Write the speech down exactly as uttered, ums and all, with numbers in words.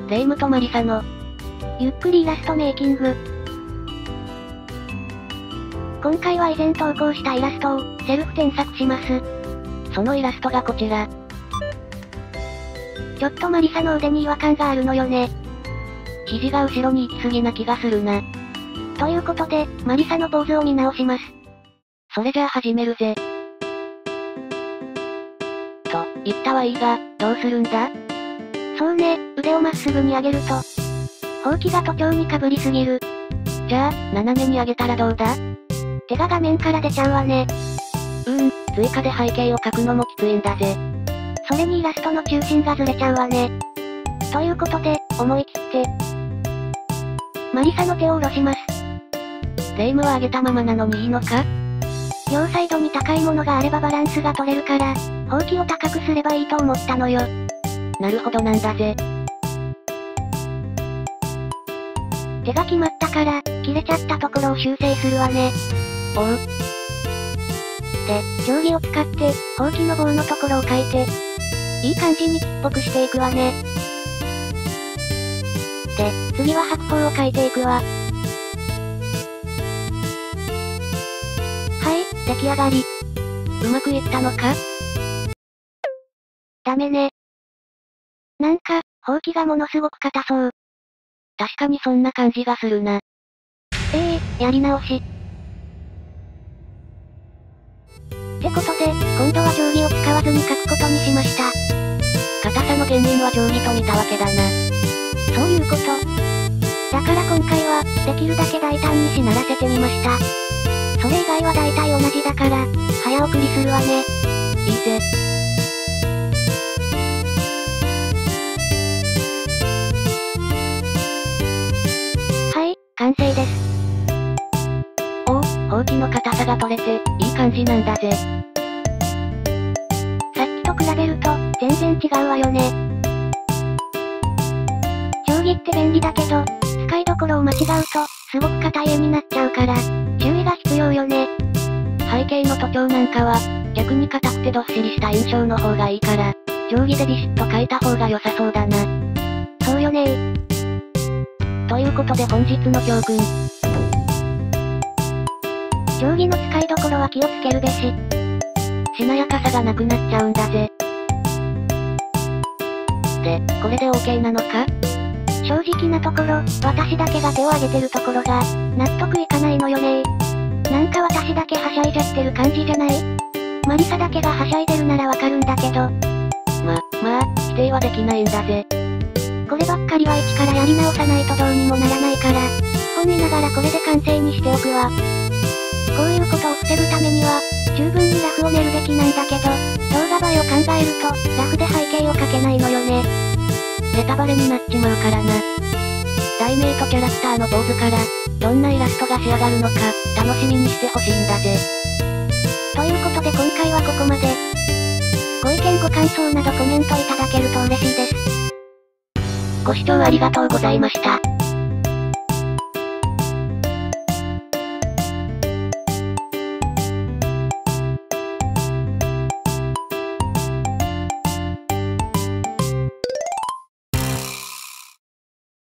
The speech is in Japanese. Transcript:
レイムとマリサの、 ゆっくりイラストメイキング。今回は以前投稿したイラストを、セルフ添削します。 そのイラストがこちら。 ちょっとマリサの腕に違和感があるのよね。 肘が後ろに行き過ぎな気がするな。 ということで、マリサのポーズを見直します。 それじゃあ始めるぜ。と、言ったはいいが、どうするんだ？ そうね、腕をまっすぐに上げると、ほうきが都庁にかぶりすぎる。 じゃあ、斜めに上げたらどうだ？ 手が画面から出ちゃうわね。 うーん、追加で背景を描くのもきついんだぜ。 それにイラストの中心がずれちゃうわね。ということで、思い切って、マリサの手を下ろします。 レイムは上げたままなのにいいのか？ 両サイドに高いものがあればバランスが取れるから、ほうきを高くすればいいと思ったのよ。 なるほどなんだぜ。 手が決まったから、切れちゃったところを修正するわね。 おう。 で、定規を使って、ほうきの棒のところを描いて、いい感じに木っぽくしていくわね。で、次は白鵬を描いていくわ。はい、出来上がり。 うまくいったのか？ ダメね。なんか、ほうきがものすごく硬そう。 確かにそんな感じがするな。 ええー、やり直し。ってことで、今度は定規を使わずに書くことにしました。 硬さの原因は定規と見たわけだな。 そういうこと。だから今回は、できるだけ大胆にしならせてみました。それ以外は大体同じだから、早送りするわね。 いいぜ。 はい、完成です。 おお、ほうきの硬さが取れて、いい感じなんだぜ。 さっきと比べると、全然違うわよね。定規って便利だけど、使いどころを間違うと、すごく硬い絵になっちゃうから、注意が必要よね。 背景の都庁なんかは、逆に硬くてどっしりした印象の方がいいから、定規でビシッと描いた方が良さそうだな。 そうよねー。 ということで本日の教訓。 定規の使いどころは気をつけるべし。 しなやかさがなくなっちゃうんだぜ。で、これで オーケー なのか？ 正直なところ、私だけが手を挙げてるところが、納得いかないのよねー。なんか私だけはしゃいじゃってる感じじゃない？マリサだけがはしゃいでるならわかるんだけど。 ま、まあ、否定はできないんだぜ。 こればっかりは一からやり直さないとどうにもならないから、本見ながらこれで完成にしておくわ。こういうことを防ぐためには、十分にラフを練るべきなんだけど、動画映えを考えると、ラフで背景を描けないのよね。 ネタバレになっちまうからな。題名とキャラクターのポーズから、どんなイラストが仕上がるのか、楽しみにしてほしいんだぜ。 ということで今回はここまで。ご意見ご感想などコメントいただけると嬉しいです。 ご視聴ありがとうございました。